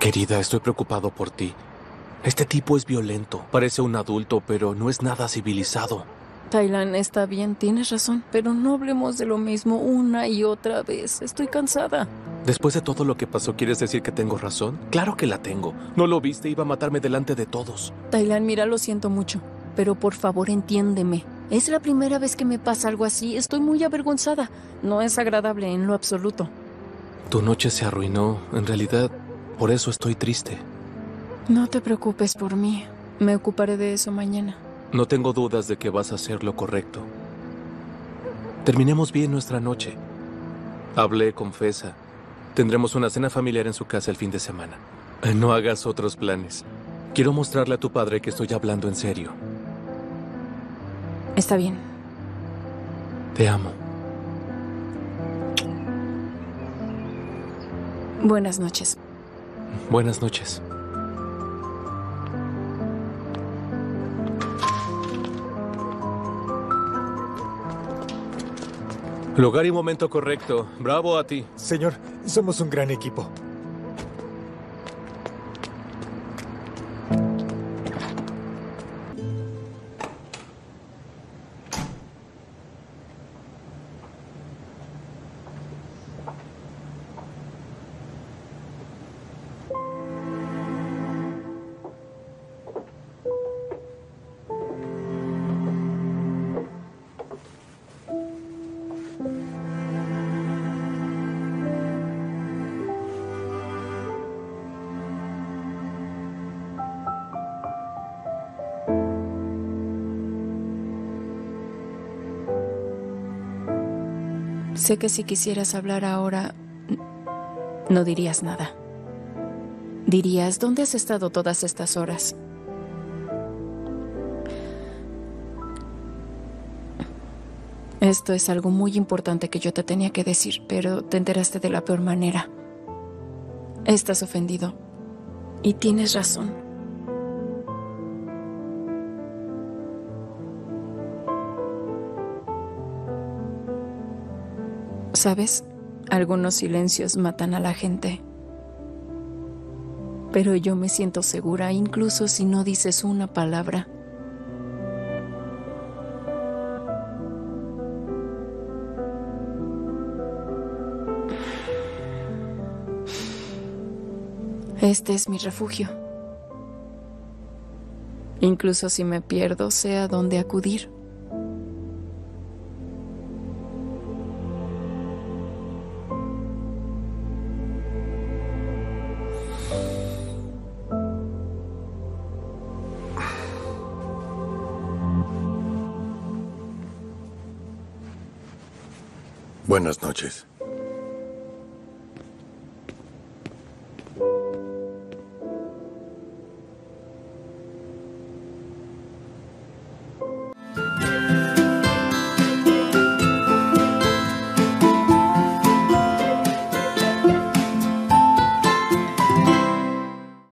Querida, estoy preocupado por ti. Este tipo es violento. Parece un adulto, pero no es nada civilizado. Taylan, está bien, tienes razón, pero no hablemos de lo mismo una y otra vez. Estoy cansada. Después de todo lo que pasó, ¿quieres decir que tengo razón? Claro que la tengo. ¿No lo viste? Iba a matarme delante de todos. Taylan, mira, lo siento mucho, pero por favor entiéndeme. Es la primera vez que me pasa algo así. Estoy muy avergonzada. No es agradable en lo absoluto. Tu noche se arruinó. En realidad, por eso estoy triste. No te preocupes por mí. Me ocuparé de eso mañana. No tengo dudas de que vas a hacer lo correcto. Terminemos bien nuestra noche. Hablé con Feza. Tendremos una cena familiar en su casa el fin de semana. No hagas otros planes. Quiero mostrarle a tu padre que estoy hablando en serio. Está bien. Te amo. Buenas noches. Buenas noches. Lugar y momento correcto. Bravo a ti. Señor, somos un gran equipo. Sé que si quisieras hablar ahora, no dirías nada. Dirías, ¿dónde has estado todas estas horas? Esto es algo muy importante que yo te tenía que decir, pero te enteraste de la peor manera. Estás ofendido. Y tienes razón. ¿Sabes? Algunos silencios matan a la gente. Pero yo me siento segura, incluso si no dices una palabra. Este es mi refugio. Incluso si me pierdo, sé a dónde acudir. Buenas noches.